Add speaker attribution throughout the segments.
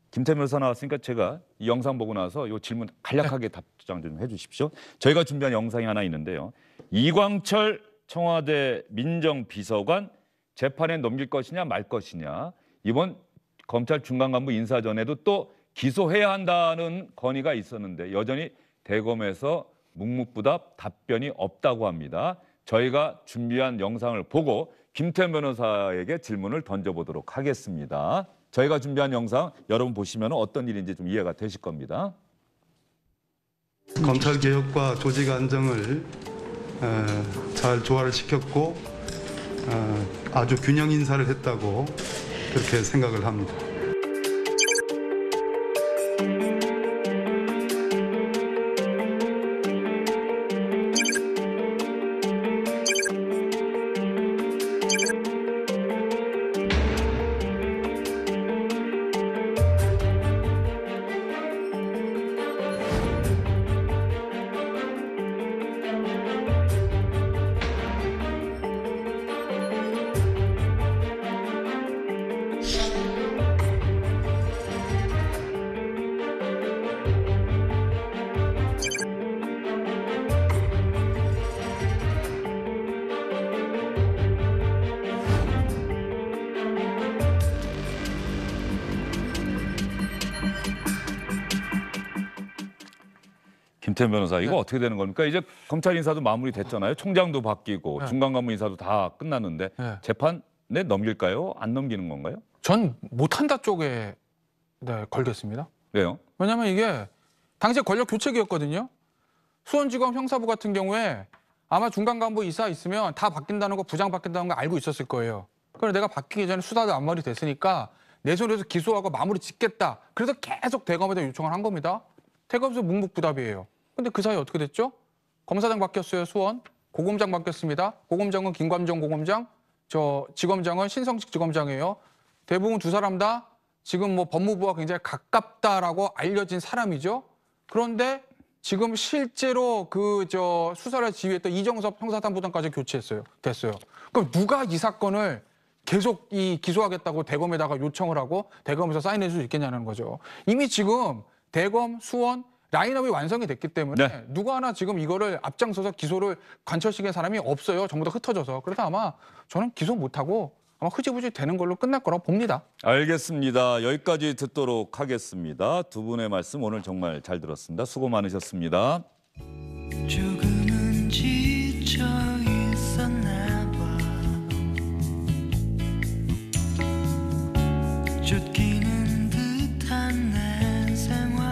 Speaker 1: 김태현 변호사 나왔으니까 제가 이 영상 보고 나서 이 질문 간략하게 답장 좀 해주십시오. 저희가 준비한 영상이 하나 있는데요. 이광철 청와대 민정비서관 재판에 넘길 것이냐 말 것이냐. 이번 검찰 중간 간부 인사 전에도 또 기소해야 한다는 건의가 있었는데 여전히 대검에서 묵묵부답 답변이 없다고 합니다. 저희가 준비한 영상을 보고 김태현 변호사에게 질문을 던져보도록 하겠습니다. 저희가 준비한 영상 여러분 보시면 어떤 일인지 좀 이해가 되실 겁니다.
Speaker 2: 검찰 개혁과 조직 안정을 잘 조화를 시켰고 아주 균형 인사를 했다고 그렇게 생각을 합니다.
Speaker 1: 김태현 변호사, 이거 어떻게 되는 겁니까? 이제 검찰 인사도 마무리됐잖아요. 총장도 바뀌고 중간 간부 인사도 다 끝났는데 재판에 넘길까요? 안 넘기는 건가요?
Speaker 3: 전 못한다 쪽에 걸겠습니다.
Speaker 1: 왜요?
Speaker 3: 왜냐하면 이게 당시에 권력 교체기였거든요. 수원지검 형사부 같은 경우에 아마 중간 간부 이사 있으면 다 바뀐다는 거, 부장 바뀐다는 거 알고 있었을 거예요. 그래서 내가 바뀌기 전에 수사도 안 마무리됐으니까 내 손에서 기소하고 마무리 짓겠다. 그래서 계속 대검에다 요청을 한 겁니다. 대검에서 묵묵부답이에요. 근데 그 사이 어떻게 됐죠? 검사장 바뀌었어요, 수원. 고검장 바뀌었습니다. 고검장은 김관정 고검장, 저 지검장은 신성식 지검장이에요. 대부분 두 사람 다 지금 뭐 법무부와 굉장히 가깝다라고 알려진 사람이죠. 그런데 지금 실제로 수사를 지휘했던 이정섭 형사단부장까지 됐어요. 그럼 누가 이 사건을 계속 기소하겠다고 대검에다가 요청을 하고 대검에서 사인해 줄 수 있겠냐는 거죠. 이미 지금 대검, 수원, 라인업이 완성이 됐기 때문에 누구 하나 지금 이거를 앞장서서 기소를 관철시키는 사람이 없어요. 전부 다 흩어져서. 그래서 아마 저는 기소 못하고 아마 흐지부지 되는 걸로 끝날 거라고 봅니다.
Speaker 1: 알겠습니다. 여기까지 듣도록 하겠습니다. 두 분의 말씀 오늘 정말 잘 들었습니다. 수고 많으셨습니다.
Speaker 4: 조금은 지쳐 있었나 봐. 쫓기는 듯한 내 생활.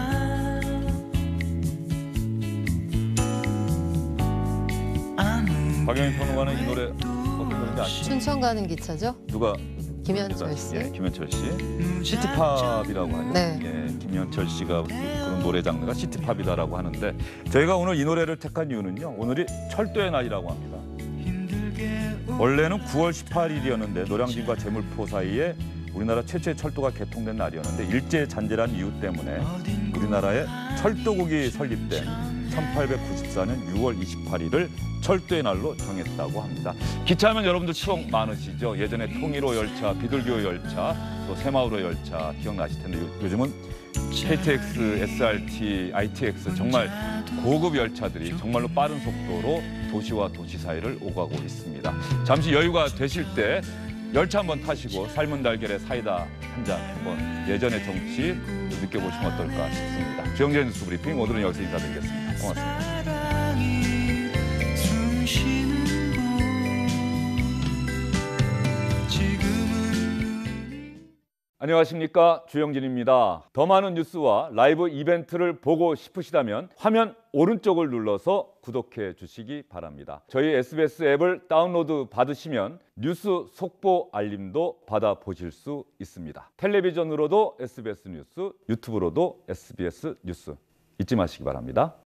Speaker 1: 박영민 평론가는 이 노래 어떤 노래인지 아시죠?
Speaker 5: 춘천 가는 기차죠?
Speaker 1: 누가?
Speaker 5: 김현철 씨.
Speaker 1: 예, 김현철 씨. 시티팝이라고 하죠.
Speaker 5: 네.
Speaker 1: 예, 김현철 씨가 그런 노래 장르가 시티팝이다라고 하는데 저희가 오늘 이 노래를 택한 이유는요. 오늘이 철도의 날이라고 합니다. 원래는 9월 18일이었는데 노량진과 제물포 사이에 우리나라 최초의 철도가 개통된 날이었는데 일제 잔재란 이유 때문에 우리나라에 철도국이 설립된 1894년 6월 28일을 철도의 날로 정했다고 합니다. 기차하면 여러분들 추억 많으시죠? 예전에 통일호 열차, 비둘기호 열차, 또 새마을호 열차 기억나실 텐데 요즘은 KTX, SRT, ITX 정말 고급 열차들이 정말로 빠른 속도로 도시와 도시 사이를 오가고 있습니다. 잠시 여유가 되실 때 열차 한번 타시고 삶은 달걀에 사이다 한 잔 한번 예전의 정치 느껴보시면 어떨까 싶습니다. 주영재 뉴스 브리핑 오늘은 여기서 인사드리겠습니다. 고맙습니다. 안녕하십니까, 주영진입니다. 더 많은 뉴스와 라이브 이벤트를 보고 싶으시다면 화면 오른쪽을 눌러서 구독해 주시기 바랍니다. 저희 SBS 앱을 다운로드 받으시면 뉴스 속보 알림도 받아보실 수 있습니다. 텔레비전으로도 SBS 뉴스, 유튜브로도 SBS 뉴스 잊지 마시기 바랍니다.